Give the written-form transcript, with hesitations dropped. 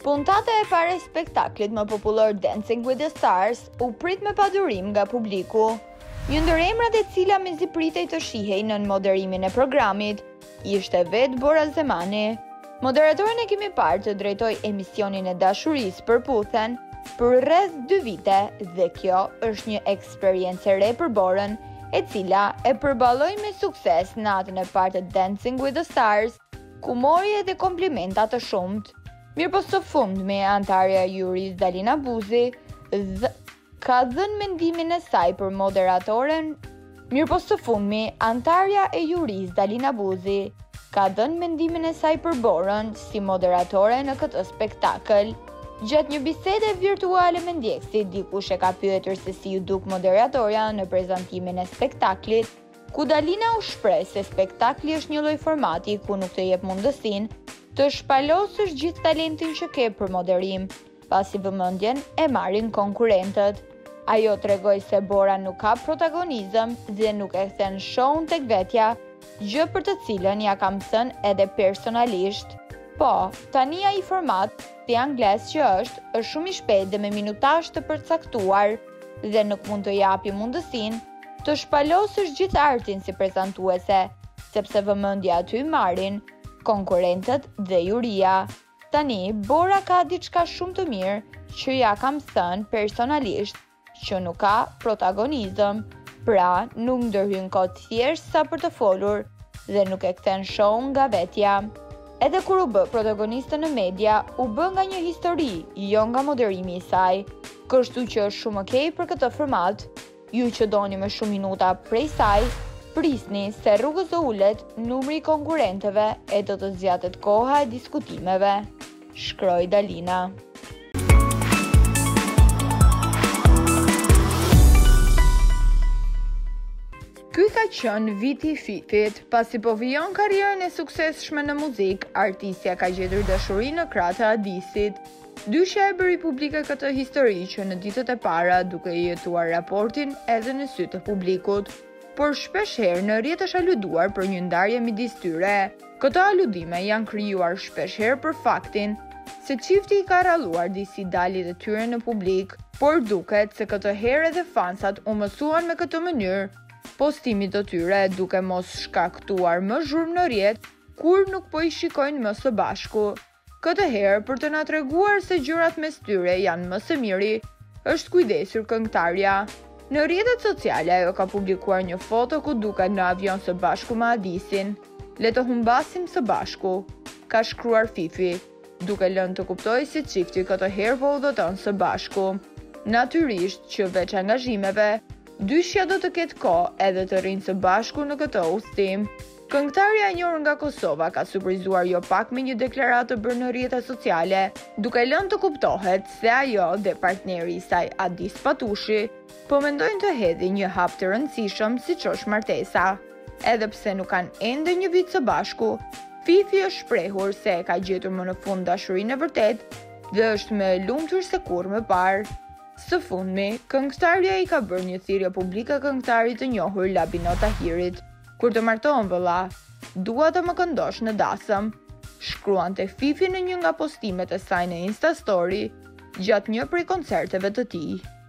Puntata e pare e spektaklit më popullor Dancing with the Stars u prit me padurim nga publiku. Një ndër emrat e cila mezi pritej të shihej në moderimin e programit ishte vetë Bora Zemani. Moderatorën e kemi parë të drejtoj emisionin e dashurisë për Puthen për rreth 2 vite dhe kjo është një eksperiencë e re për Borën, e cila e përballoi me sukses natën e parë të Dancing with the Stars, ku mori edhe komplimenta të shumt. Mirëpo së fundmi, antarja e juris Dalina Buzi ka dhënë mendimin e saj për moderatoren. Mirëpo së fundmi, antarja e juris Dalina Buzi ka dhënë mendimin e saj për Borën si moderatore në këtë spektakël. Gjatë një bisede virtuale me ndjekësit, dikush e ka pyetur se si ju duk moderatorja në prezantimin e spektaklit, ku Dalina u shpreh se spektakli është një lloj formati ku nuk të jep mundësinë të shpalosësh gjithë talentin që ke për moderim, pasi vëmendjen e marrin konkurrentët. Ajo tregoi se Bora nuk ka protagonizëm dhe nuk e kthen show-n tek vetja, gjë për të cilën ja kam thënë edhe personalisht. Po, tani ai format si angles që është shumë i shpejtë dhe me minutazh të përcaktuar dhe nuk mund të japi mundësinë të shpalosësh gjithë artin si prezantuese, sepse vëmendja aty marrin konkurrentët dhe juria. Tani, Bora ka diçka shumë të mirë që ja kam thënë personalisht, që nuk ka protagonizëm, pra nuk ndërhyn kot thjesht sa për të folur dhe nuk e kthen show nga vetja. Edhe kur u bë protagoniste në media, u bë nga një histori, jo nga moderimi i saj, kështu që është shumë okej për këtë format. Ju që doni më shumë minuta prej saj, prisni se rrugës do ulet numri i konkurrentëve e do të zgjatet koha e diskutimeve, shkroi Dalina. Ky ka qenë viti i Fifit, pasi po vijon karrierën e suksesshme në muzikë, artistja ka gjetur dashuri në krahët e Adisit. Dyshja e bëri publike këtë histori që në ditët e para duke i jetuar raportin edhe në sy të publikut, por shpesh herë në rrjet është aluduar për një ndarje midis tyre. Këto aludime janë krijuar shpesh herë për faktin se çifti i ka rralluar disi dalit e tyre në publik, por duket se këtë herë edhe fansat u mësuan me këtë mënyrë postimit të tyre, duke mos shkaktuar më zhurmë në rrjet kur nuk po i shikojnë më së bashku. Këtë herë, për të na treguar se gjërat mes tyre janë më së miri, është kujdesur këngëtarja. Në rrjetet sociale ajo ka publikuar një foto ku duket në avion së bashku me Adisin. Le të humbasim së bashku, ka shkruar Fifi, duke lënë të kuptojë se çifti këtë herë po udhëton së bashku. Natyrisht që veç angazhimeve, dyshja do të ketë kohë edhe të rinë së bashku në këtë udhëtim. Këngëtarja e njohur nga Kosova ka surprizuar jo pak me një deklaratë bërë në rrjetet sociale, duke lënë të kuptohet se ajo dhe partneri i saj Adis Patushi po mendojnë të hedhin një hap të rëndësishëm siç është martesa. Edhe pse nuk kanë ende një vit së bashku, Fifi është shprehur se e ka gjetur më në fund dashurinë e vërtetë dhe është më e lumtur se kurrë më parë. Së fundmi, këngëtarja i ka bërë një thirrje publike këngëtarit të njohur Labino Tahirit. Kur të martohen vëlla, dua të më këndosh në dasëm, shkruante Fifi në një nga postimet e saj në Insta Story gjatë një prej koncerteve të tij.